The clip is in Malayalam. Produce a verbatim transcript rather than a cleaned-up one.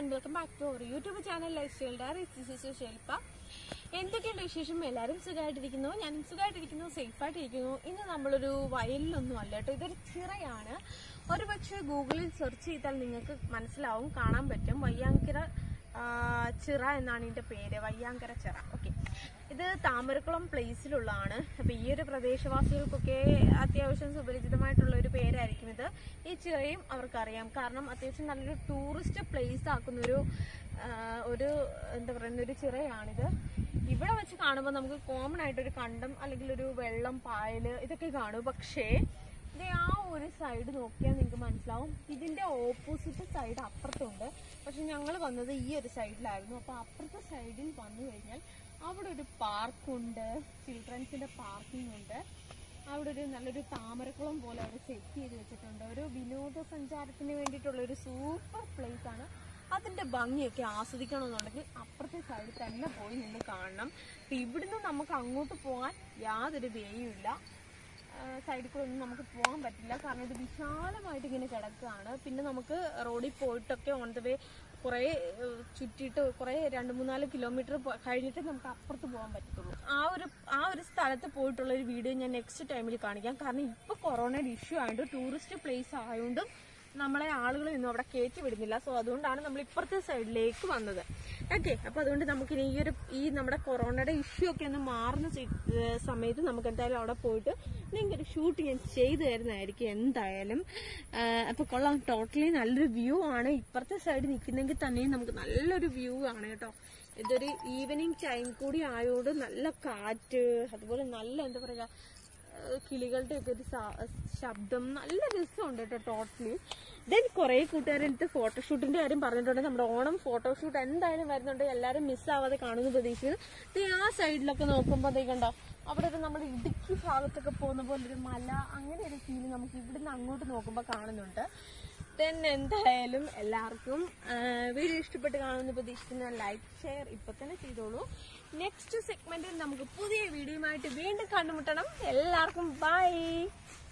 and welcome back to our YouTube channel Lifestyle Diaries. This is Shilpa. എന്തൊക്കെയുണ്ട് വിശേഷം? എല്ലാവരും സുഖമായിട്ടിരിക്കുന്നു. ഞാനും സുഖമായിട്ടിരിക്കുന്നു, സേഫായിട്ടിരിക്കുന്നു. ഇന്ന് നമ്മളൊരു വയലിലൊന്നും അല്ല കേട്ടോ, ഇതൊരു ചിറയാണ്. ഒരു പക്ഷേ ഗൂഗിളിൽ സെർച്ച് ചെയ്താൽ നിങ്ങൾക്ക് മനസ്സിലാവും, കാണാൻ പറ്റും. വയ്യാങ്കര ചിറ എന്നാണ് ഇതിന്റെ പേര്, വയ്യാങ്കര ചിറ. ഓക്കെ, ഇത് താമരക്കുളം പ്ലേസിലുള്ളതാണ്. അപ്പൊ ഈ ഒരു പ്രദേശവാസികൾക്കൊക്കെ അത്യാവശ്യം സുപരിചിതമായിട്ടുള്ള ഒരു പേരായിരിക്കും ഇത്. ഈ ചിറയും അവർക്കറിയാം, കാരണം അത്യാവശ്യം നല്ലൊരു ടൂറിസ്റ്റ് പ്ലേസ് ആക്കുന്നൊരു ഒരു എന്താ പറയുന്ന ഒരു ചിറയാണിത്. ഇവിടെ വെച്ച് കാണുമ്പോൾ നമുക്ക് കോമൺ ആയിട്ടൊരു കണ്ടം അല്ലെങ്കിൽ ഒരു വെള്ളം, പായല് ഇതൊക്കെ കാണും. പക്ഷേ ഇത് ആ ഒരു സൈഡ് നോക്കിയാൽ നിങ്ങൾക്ക് മനസ്സിലാവും, ഇതിന്റെ ഓപ്പോസിറ്റ് സൈഡ് അപ്പുറത്തുണ്ട്. പക്ഷെ ഞങ്ങൾ വന്നത് ഈ ഒരു സൈഡിലായിരുന്നു. അപ്പൊ അപ്പുറത്തെ സൈഡിൽ വന്നു കഴിഞ്ഞാൽ അവിടെ ഒരു പാർക്കുണ്ട്, ചിൽഡ്രൻസിന്റെ പാർക്കിംഗ് ഉണ്ട്. അവിടെ ഒരു നല്ലൊരു താമരക്കുളം പോലെ അവർ സെറ്റ് ചെയ്ത് വെച്ചിട്ടുണ്ട്. ഒരു വിനോദസഞ്ചാരത്തിന് വേണ്ടിയിട്ടുള്ള ഒരു സൂപ്പർ പ്ലേസ് ആണ്. അതിന്റെ ഭംഗിയൊക്കെ ആസ്വദിക്കണമെന്നുണ്ടെങ്കിൽ അപ്പുറത്തെ സൈഡിൽ തന്നെ പോയി നിന്ന് കാണണം. അപ്പൊ ഇവിടുന്ന് നമുക്ക് അങ്ങോട്ട് പോകാൻ യാതൊരു വേയും ഇല്ല, സൈഡിൽ കൂടെ ഒന്നും നമുക്ക് പോകാൻ പറ്റില്ല, കാരണം ഇത് വിശാലമായിട്ട് ഇങ്ങനെ കിടക്കുകയാണ്. പിന്നെ നമുക്ക് റോഡിൽ പോയിട്ടൊക്കെ ഓൺ ദ വേ കുറെ ചുറ്റിയിട്ട് കുറെ രണ്ട് മൂന്നാല് കിലോമീറ്റർ കഴിഞ്ഞിട്ട് നമുക്ക് അപ്പുറത്ത് പോകാൻ പറ്റത്തുള്ളൂ. ആ ഒരു ആ ഒരു സ്ഥലത്ത് പോയിട്ടുള്ള ഒരു വീഡിയോ ഞാൻ നെക്സ്റ്റ് ടൈമിൽ കാണിക്കാം. കാരണം ഇപ്പൊ കൊറോണയുടെ ഇഷ്യൂ ആയതുകൊണ്ട് ടൂറിസ്റ്റ് പ്ലേസ് ആയതുകൊണ്ടും നമ്മളെ ആളുകൾ ഇന്നും അവിടെ കയറ്റി വിടുന്നില്ല. സോ അതുകൊണ്ടാണ് നമ്മൾ ഇപ്പുറത്തെ സൈഡിലേക്ക് വന്നത്. ഓക്കെ, അപ്പൊ അതുകൊണ്ട് നമുക്ക് ഈ ഒരു ഈ നമ്മുടെ കൊറോണയുടെ ഇഷ്യൂ ഒക്കെ ഒന്ന് മാറുന്ന സമയത്ത് നമുക്ക് എന്തായാലും അവിടെ പോയിട്ട് നിങ്ങൾക്ക് ഒരു ഷൂട്ട് ഞാൻ ചെയ്തു തരുന്നതായിരിക്കും എന്തായാലും. അപ്പൊ കൊള്ളാം, ടോട്ടലി നല്ലൊരു വ്യൂ ആണ്. ഇപ്പുറത്തെ സൈഡ് നിൽക്കുന്നെങ്കിൽ തന്നെയും നമുക്ക് നല്ലൊരു വ്യൂ ആണ് കേട്ടോ. ഇതൊരു ഈവനിങ് ടൈം കൂടി ആയതുകൊണ്ട് നല്ല കാറ്റ്, അതുപോലെ നല്ല എന്താ പറയുക കിളികളുടെ ഒക്കെ ഒരു ശബ്ദം, നല്ല രസമുണ്ട് കേട്ടോ ടോട്ടലി. ദെൻ കുറെ കൂട്ടുകാരെടുത്ത് ഫോട്ടോഷൂട്ടിന്റെ കാര്യം പറഞ്ഞിട്ടുണ്ട്. നമ്മുടെ ഓണം ഫോട്ടോഷൂട്ട് എന്തായാലും വരുന്നുണ്ട്, എല്ലാവരും മിസ്സാവാതെ കാണുന്നു പ്രതീക്ഷിക്കുന്നു. ആ സൈഡിലൊക്കെ നോക്കുമ്പോൾ അതേ കണ്ടോ, അവിടെ ഒരു നമ്മുടെ ഇടുക്കി ഭാഗത്തൊക്കെ പോകുന്ന പോലെ ഒരു മല, അങ്ങനെ ഒരു ഫീൽ നമുക്ക് ഇവിടുന്ന് അങ്ങോട്ട് നോക്കുമ്പോൾ കാണുന്നുണ്ട്. ദെൻ എന്തായാലും എല്ലാവർക്കും വീഡിയോ ഇഷ്ടപ്പെട്ട് കാണുമെന്ന് പ്രതീക്ഷിക്കുന്ന ലൈക്ക് ഷെയർ ഇപ്പൊ തന്നെ ചെയ്തോളൂ. നെക്സ്റ്റ് സെഗ്മെന്റിൽ നമുക്ക് പുതിയ വീഡിയോയുമായിട്ട് വീണ്ടും കണ്ടുമുട്ടണം. എല്ലാവർക്കും ബൈ.